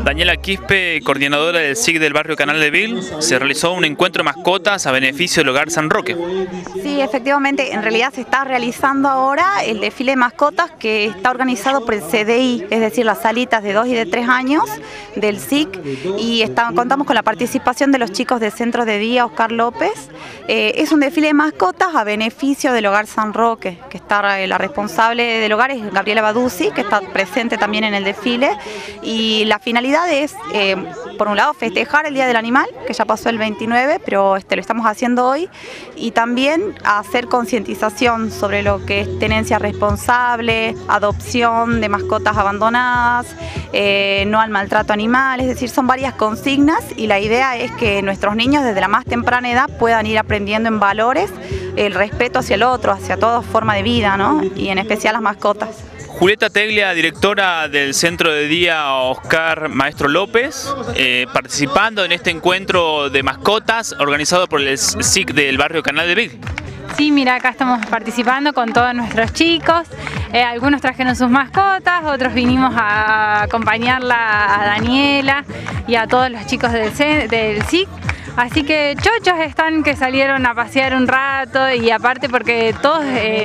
Daniela Quispe, coordinadora del SIC del barrio Canal de Vil, se realizó un encuentro de mascotas a beneficio del Hogar San Roque. Sí, efectivamente, en realidad se está realizando ahora el desfile de mascotas que está organizado por el CDI, es decir, las salitas de 2 y de 3 años del SIC, y contamos con la participación de los chicos del Centro de Día Oscar López. Es un desfile de mascotas a beneficio del Hogar San Roque, que está la responsable del hogar es Gabriela Baduzzi, que está presente también en el desfile, y la finalidad es, por un lado, festejar el Día del Animal, que ya pasó el 29, pero lo estamos haciendo hoy, y también hacer concientización sobre lo que es tenencia responsable, adopción de mascotas abandonadas, no al maltrato animal, es decir, son varias consignas, y la idea es que nuestros niños desde la más temprana edad puedan ir aprendiendo en valores el respeto hacia el otro, hacia toda forma de vida, ¿no? Y en especial las mascotas. Julieta Teglia, directora del Centro de Día Oscar Maestro López, participando en este encuentro de mascotas organizado por el SIC del barrio Canal de Vil. Sí, mira, acá estamos participando con todos nuestros chicos, algunos trajeron sus mascotas, otros vinimos a acompañarla a Daniela y a todos los chicos del SIC. Así que chochos están que salieron a pasear un rato, y aparte porque todos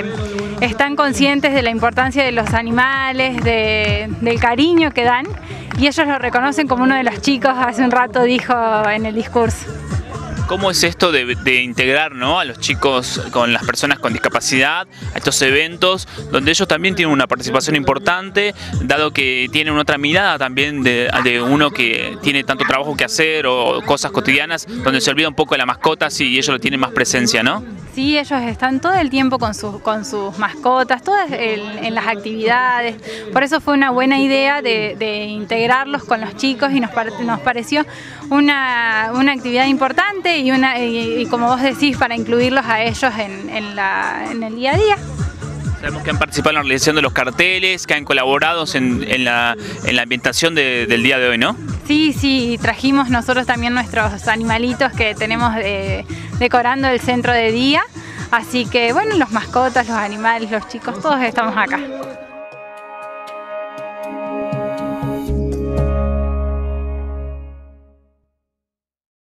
están conscientes de la importancia de los animales, del cariño que dan, y ellos lo reconocen como uno de los chicos hace un rato dijo en el discurso. ¿Cómo es esto de integrar, ¿no?, a los chicos con las personas con discapacidad a estos eventos donde ellos también tienen una participación importante, dado que tienen otra mirada también de uno que tiene tanto trabajo que hacer o cosas cotidianas, donde se olvida un poco de las mascotas y ellos lo tienen más presencia, ¿no? Sí, ellos están todo el tiempo con sus mascotas, todas en las actividades. Por eso fue una buena idea de integrarlos con los chicos, y nos pareció una actividad importante y como vos decís, para incluirlos a ellos en el día a día. Sabemos que han participado en la realización de los carteles, que han colaborado en la ambientación del día de hoy, ¿no? Sí, trajimos nosotros también nuestros animalitos que tenemos decorando el centro de día. Así que bueno, los mascotas, los animales, los chicos, todos estamos acá.